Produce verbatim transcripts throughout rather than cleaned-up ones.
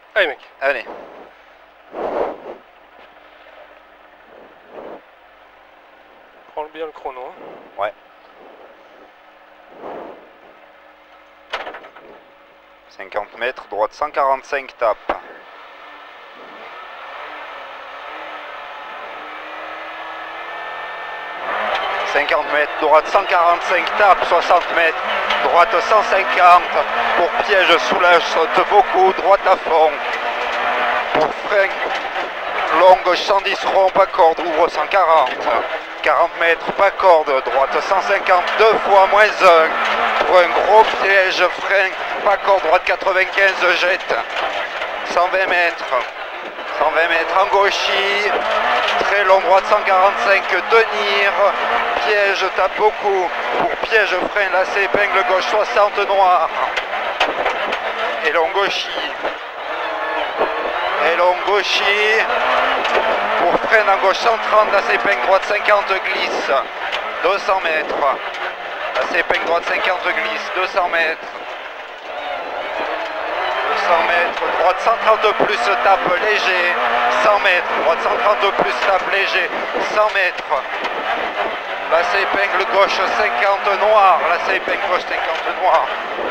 Allez mec. Allez. Prends bien le chrono. Hein. Ouais. cinquante mètres, droite cent quarante-cinq, tape. cinquante mètres, droite cent quarante-cinq, tape, soixante mètres, droite cent cinquante, pour piège, soulage, saute beaucoup, droite à fond, pour frein, longue, cent dix rond, pas corde, ouvre cent quarante, quarante mètres, pas corde, droite cent cinquante, deux fois, moins un, pour un gros piège, frein, pas corde, droite quatre-vingt-quinze, jette, cent vingt mètres, cent vingt mètres en gauchis, très long, droite cent quarante-cinq, tenir, piège, tape beaucoup, pour piège, frein, lacet, épingle gauche, soixante, noir, et long gauchis, et long gauchis, pour frein en gauche cent trente, lacet, épingle droite cinquante, glisse, deux cents mètres, lacet, épingle droite cinquante, glisse, deux cents mètres, cent mètres, droite cent trente plus, tape léger, cent mètres, droite cent trente plus, tape léger, cent mètres, lacet épingle gauche cinquante noir, lacet épingle gauche cinquante noir,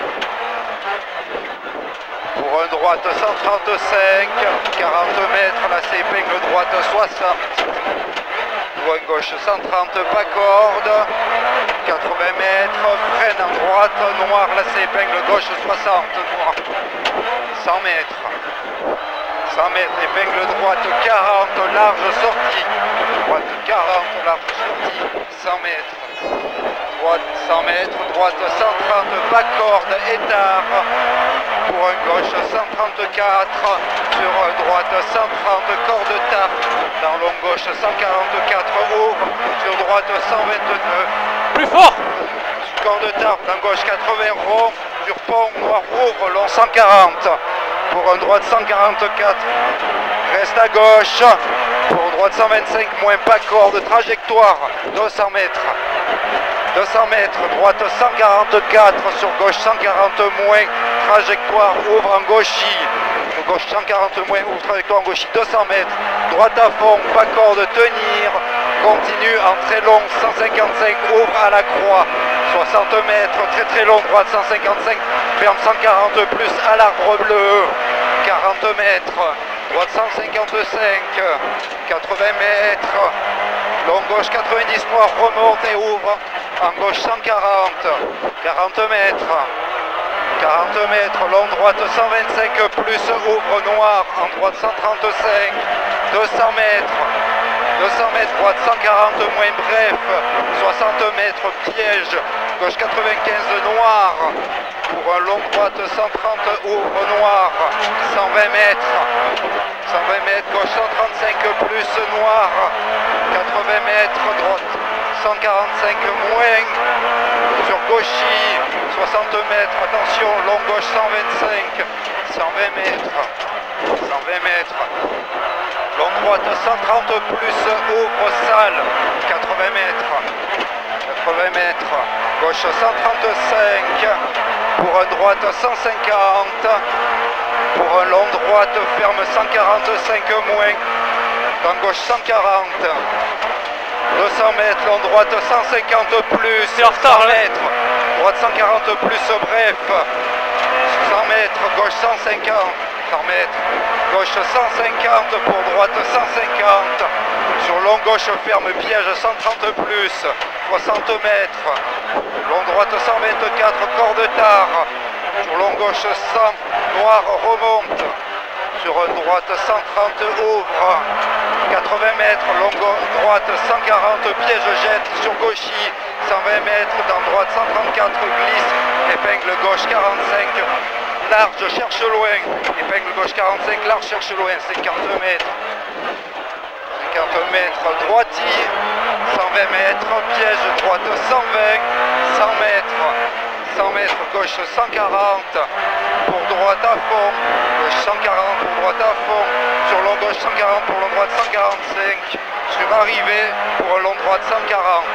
pour un droite cent trente-cinq, quarante mètres, lacet épingle droite soixante, pour un gauche cent trente, pas corde, quatre-vingts mètres, freine en droite, noir, lacet épingle gauche soixante, noir, cent mètres, cent mètres, épingle droite quarante, large sortie, droite quarante, large sortie, cent mètres, droite cent mètres, droite cent trente, pas corde, étard, pour un gauche cent trente-quatre, sur un droite cent trente, corde tard, dans long gauche cent quarante-quatre, ouvre, sur droite cent vingt-deux, Plus fort. corde tard, dans gauche quatre-vingts, rond, sur pont, noir, ouvre, long cent quarante, pour un droite cent quarante-quatre, reste à gauche, pour droite cent vingt-cinq, moins pas corde, trajectoire, deux cents mètres, deux cents mètres, droite cent quarante-quatre, sur gauche cent quarante moins, trajectoire, ouvre en gauchis, gauche cent quarante moins, ouvre trajectoire en gauchis, deux cents mètres, droite à fond, pas corde, tenir, continue en très long, cent cinquante-cinq, ouvre à la croix, soixante mètres, très très long, droite cent cinquante-cinq, ferme cent quarante plus à l'arbre bleu, quarante mètres, droite cent cinquante-cinq, quatre-vingts mètres, long gauche quatre-vingt-dix noir, remonte et ouvre, en gauche cent quarante, quarante mètres, quarante mètres, long droite cent vingt-cinq plus, ouvre noir, en droite cent trente-cinq, deux cents mètres, deux cents mètres, droite cent quarante moins, bref, soixante mètres, piège, gauche quatre-vingt-quinze noir, pour un long droite cent trente, ouvre noir, cent vingt mètres, cent vingt mètres, gauche cent trente-cinq plus, noir, quatre-vingts mètres, droite cent quarante-cinq moins, sur gauchis, soixante mètres, attention, long gauche cent vingt-cinq, cent vingt mètres, cent vingt mètres, long droite cent trente plus, ouvre salle, quatre-vingts mètres, quatre-vingts mètres, gauche cent trente-cinq, pour un droite cent cinquante, pour un long droite ferme cent quarante-cinq moins, dans gauche cent quarante, deux cents mètres, long droite cent cinquante plus, cent mètres, droite cent quarante plus, bref, cent mètres, gauche cent cinquante, cent mètres, gauche cent cinquante, pour droite cent cinquante, sur long gauche ferme piège cent trente plus, soixante mètres, long droite cent vingt-quatre, corde tard, sur long gauche cent, noir, remonte, sur droite cent trente, ouvre, quatre-vingts mètres, long droite cent quarante, piège jette, sur gauchis, cent vingt mètres, dans droite cent trente-quatre, glisse, épingle gauche quarante-cinq, large, cherche loin, épingle gauche quarante-cinq, large, cherche loin, cinquante mètres, cinquante mètres, droiti, cent vingt mètres, piège, droite cent vingt, cent mètres, cent mètres, gauche cent quarante, pour droite à fond, gauche cent quarante, pour droite à fond, sur long gauche cent quarante, pour long droite cent quarante-cinq, sur arrivée, pour un long droite cent quarante.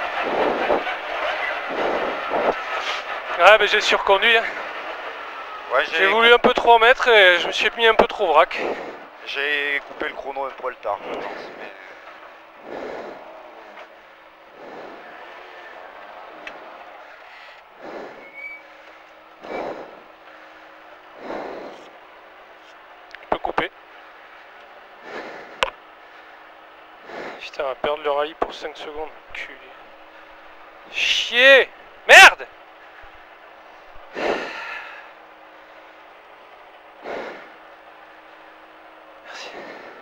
Ah ben j'ai surconduit. Hein. Ouais, J'ai voulu un peu trop en mettre et je me suis mis un peu trop vrac. J'ai coupé le chrono un poil tard, je pense. Mais... Je peux couper. Putain, on va perdre le rallye pour cinq secondes. Culé. Chier! Merde! Merci.